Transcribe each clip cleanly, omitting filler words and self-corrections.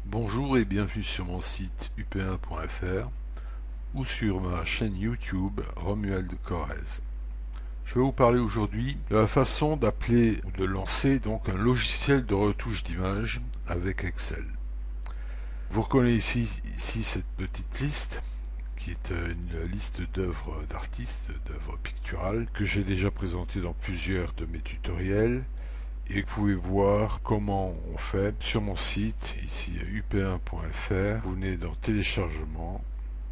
Bonjour et bienvenue sur mon site up1.fr ou sur ma chaîne YouTube Romuald Corrèze. Je vais vous parler aujourd'hui de la façon d'appeler ou de lancer donc un logiciel de retouche d'image avec Excel. Vous reconnaissez ici cette petite liste qui est une liste d'œuvres d'artistes, d'œuvres picturales que j'ai déjà présentées dans plusieurs de mes tutoriels. Et vous pouvez voir comment on fait sur mon site, ici up1.fr. Vous venez dans téléchargement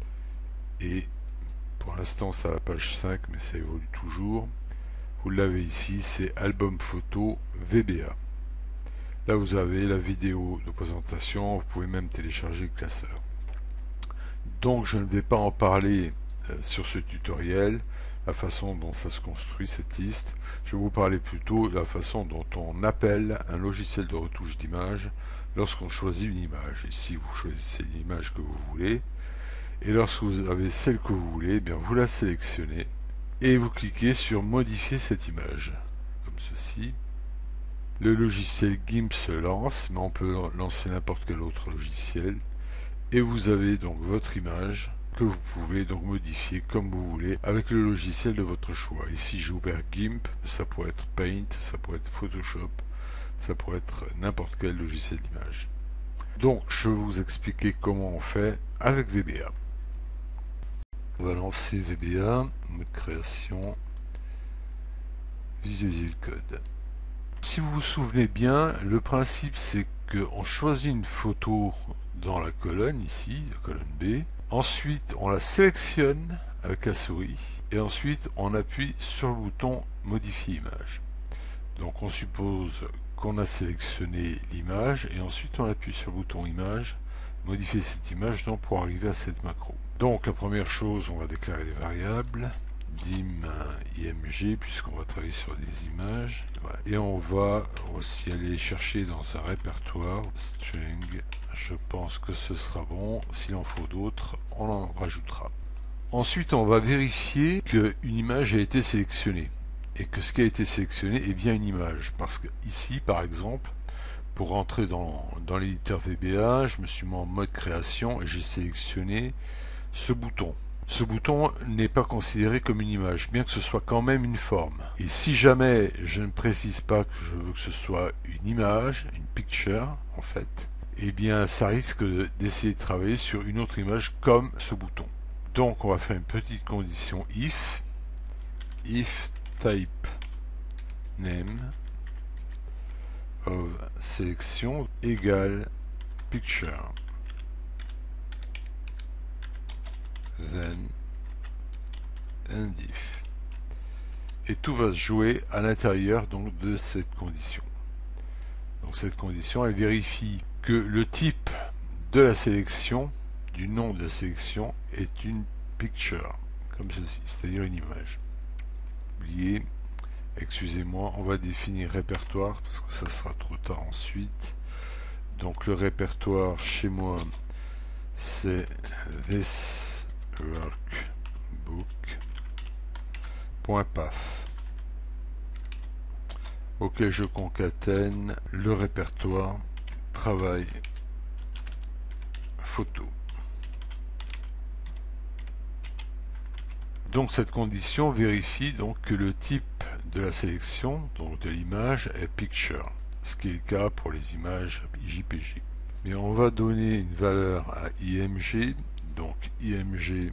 et pour l'instant c'est à la page 5 mais ça évolue toujours. Vous l'avez ici, c'est album photo VBA. Là vous avez la vidéo de présentation, vous pouvez même télécharger le classeur. Donc je ne vais pas en parler sur ce tutoriel, la façon dont ça se construit cette liste. Je vais vous parler plutôt de la façon dont on appelle un logiciel de retouche d'image lorsqu'on choisit une image. Ici vous choisissez l'image que vous voulez et lorsque vous avez celle que vous voulez, eh bien vous la sélectionnez et vous cliquez sur modifier cette image comme ceci. Le logiciel GIMP se lance, mais on peut lancer n'importe quel autre logiciel. Et vous avez donc votre image que vous pouvez donc modifier comme vous voulez avec le logiciel de votre choix. Ici j'ai ouvert GIMP, ça pourrait être Paint, ça pourrait être Photoshop, ça pourrait être n'importe quel logiciel d'image. Donc je vais vous expliquer comment on fait avec VBA. On va lancer VBA, mode création, visualiser le code. Si vous vous souvenez bien, le principe c'est qu'on choisit une photo dans la colonne ici, la colonne B. Ensuite, on la sélectionne avec la souris et ensuite on appuie sur le bouton modifier image. Donc on suppose qu'on a sélectionné l'image et ensuite on appuie sur le bouton image, modifier cette image donc pour arriver à cette macro. Donc la première chose, on va déclarer des variables dim img puisqu'on va travailler sur des images, voilà. Et on va aussi aller chercher dans un répertoire string. Je pense que ce sera bon. S'il en faut d'autres, on en rajoutera. Ensuite on va vérifier qu'une image a été sélectionnée et que ce qui a été sélectionné est bien une image, parce que ici par exemple pour rentrer dans l'éditeur VBA, je me suis mis en mode création et j'ai sélectionné ce bouton. Ce bouton n'est pas considéré comme une image, bien que ce soit quand même une forme. Et si jamais je ne précise pas que je veux que ce soit une image, une picture en fait, eh bien ça risque d'essayer de travailler sur une autre image comme ce bouton. Donc on va faire une petite condition if type name of sélection égale picture. Then and if. Et tout va se jouer à l'intérieur donc de cette condition. Donc cette condition, elle vérifie que le type de la sélection, du nom de la sélection, est une picture, comme ceci, c'est-à-dire une image. Oubliez, excusez-moi, on va définir répertoire parce que ça sera trop tard ensuite. Donc le répertoire chez moi, c'est this workbook.paf. Ok, je concatène le répertoire travail photo. Donc cette condition vérifie donc que le type de la sélection, donc de l'image, est picture, ce qui est le cas pour les images JPG. Mais on va donner une valeur à img, donc img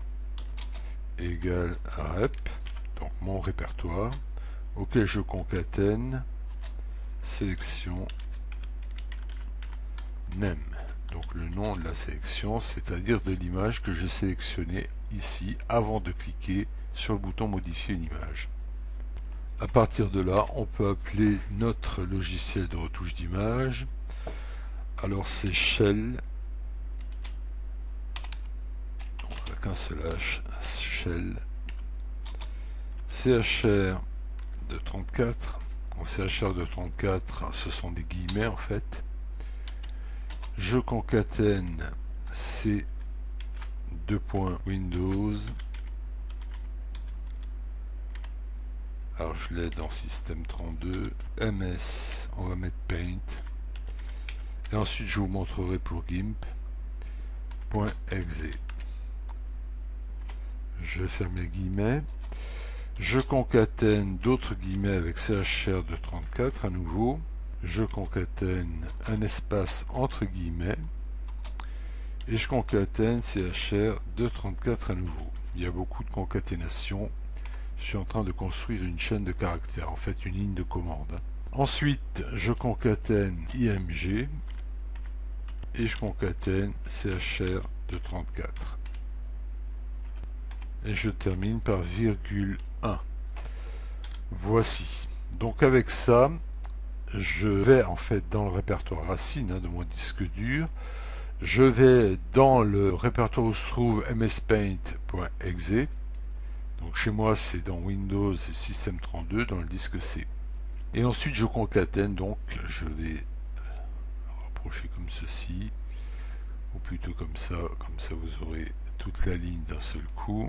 égale rep, donc mon répertoire, auquel je concatène sélection name, donc le nom de la sélection, c'est-à-dire de l'image que j'ai sélectionnée ici avant de cliquer sur le bouton modifier une image. À partir de là, on peut appeler notre logiciel de retouche d'image. Alors c'est shell, avec un seul H, shell, CHR de 34. En CHR de 34, ce sont des guillemets en fait. Je concatène C Windows. Alors je l'ai dans système 32. MS, on va mettre Paint. Et ensuite je vous montrerai pour gimp.exe. Je ferme les guillemets. Je concatène d'autres guillemets avec CHR234 à nouveau. Je concatène un espace entre guillemets. Et je concatène CHR234 à nouveau. Il y a beaucoup de concaténation. Je suis en train de construire une chaîne de caractères, en fait une ligne de commande. Ensuite, je concatène IMG et je concatène CHR234. Et je termine par virgule 1. Voici. Donc avec ça, je vais en fait dans le répertoire racine de mon disque dur. Je vais dans le répertoire où se trouve mspaint.exe. Donc chez moi c'est dans Windows et System32 dans le disque C. Et ensuite je concatène, donc je vais rapprocher comme ceci, ou plutôt comme ça vous aurez toute la ligne d'un seul coup.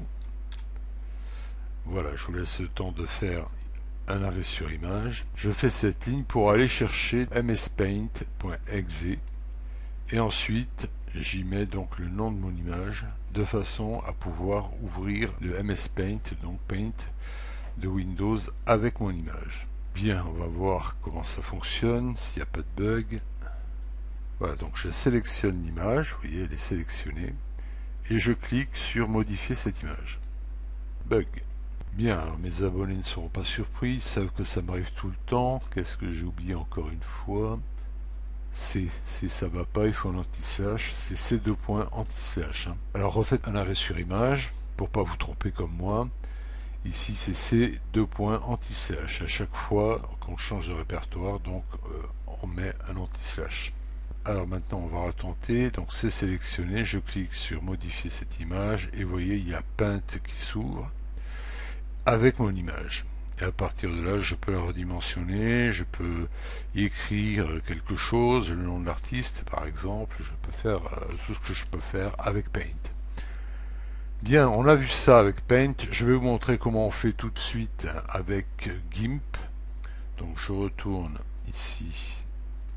Voilà, je vous laisse le temps de faire un arrêt sur image. Je fais cette ligne pour aller chercher mspaint.exe et ensuite j'y mets donc le nom de mon image de façon à pouvoir ouvrir le MS Paint, donc Paint de Windows avec mon image. Bien, on va voir comment ça fonctionne, s'il n'y a pas de bug. Voilà, donc je sélectionne l'image, vous voyez, elle est sélectionnée, et je clique sur modifier cette image. Bug. Bien, alors mes abonnés ne seront pas surpris, ils savent que ça m'arrive tout le temps. Qu'est-ce que j'ai oublié encore une fois? C, ça va pas, il faut un anti-slash, c'est ces deux points anti-slash. Alors refaites un arrêt sur image, pour pas vous tromper comme moi. Ici c'est ces deux points anti-slash. À chaque fois qu'on change de répertoire, donc on met un anti-slash. Alors maintenant on va retenter, donc c'est sélectionné, je clique sur modifier cette image, et vous voyez il y a Paint qui s'ouvre avec mon image. Et à partir de là, je peux la redimensionner, je peux y écrire quelque chose, le nom de l'artiste par exemple, je peux faire tout ce que je peux faire avec Paint. Bien, on a vu ça avec Paint, je vais vous montrer comment on fait tout de suite avec GIMP. Donc je retourne ici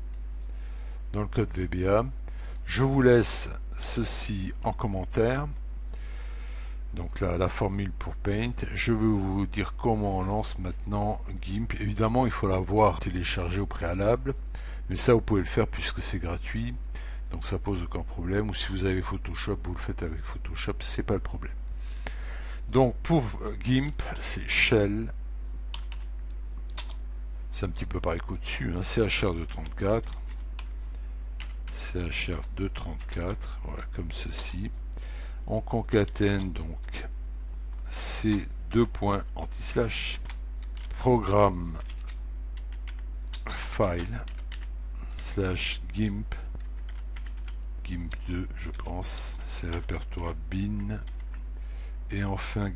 dans le code VBA, je vous laisse ceci en commentaire. Donc là, la formule pour Paint, je vais vous dire comment on lance maintenant GIMP. Évidemment, il faut l'avoir téléchargé au préalable, mais ça vous pouvez le faire puisque c'est gratuit, donc ça pose aucun problème. Ou si vous avez Photoshop, vous le faites avec Photoshop, c'est pas le problème. Donc pour GIMP, c'est Shell, c'est un petit peu pareil qu'au-dessus, hein, CHR234, CHR234, voilà comme ceci. On concatène donc ces deux points anti-slash, programme file slash GIMP, GIMP2 je pense, c'est répertoire bin, et enfin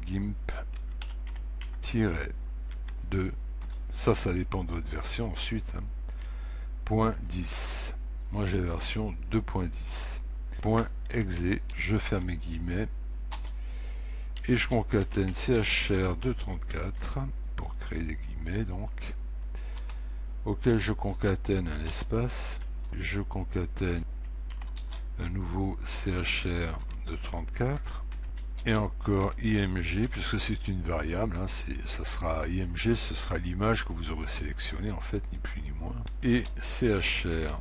GIMP-2, ça dépend de votre version ensuite, hein, point 10, moi j'ai la version 2.10. .exe, je ferme mes guillemets et je concatène CHR234 pour créer des guillemets, donc auquel je concatène un espace, je concatène un nouveau CHR234 et encore IMG puisque c'est une variable, hein, ça sera IMG, ce sera l'image que vous aurez sélectionnée en fait, ni plus ni moins, et CHR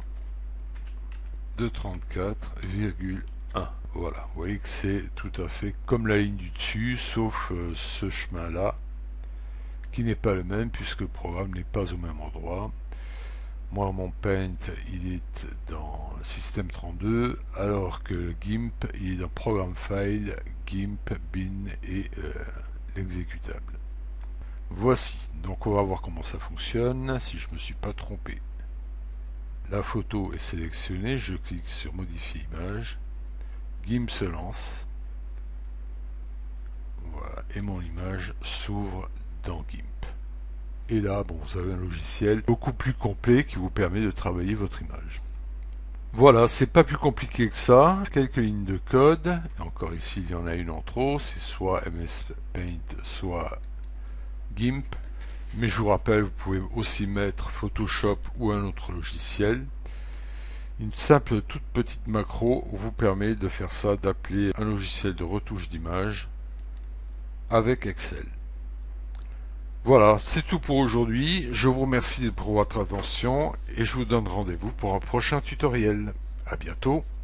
234,1. Voilà, vous voyez que c'est tout à fait comme la ligne du dessus, sauf ce chemin-là, qui n'est pas le même puisque le programme n'est pas au même endroit. Moi, mon Paint, il est dans System32, alors que le GIMP, il est dans Programme File, GIMP, bin et l'exécutable. Voici, donc on va voir comment ça fonctionne, si je ne me suis pas trompé. La photo est sélectionnée, je clique sur modifier image, GIMP se lance, voilà, et mon image s'ouvre dans GIMP. Et là, bon, vous avez un logiciel beaucoup plus complet qui vous permet de travailler votre image. Voilà, c'est pas plus compliqué que ça, quelques lignes de code, et encore ici il y en a une en trop, c'est soit MS Paint, soit GIMP. Mais je vous rappelle, vous pouvez aussi mettre Photoshop ou un autre logiciel. Une simple toute petite macro vous permet de faire ça, d'appeler un logiciel de retouche d'image avec Excel. Voilà, c'est tout pour aujourd'hui. Je vous remercie pour votre attention et je vous donne rendez-vous pour un prochain tutoriel. À bientôt.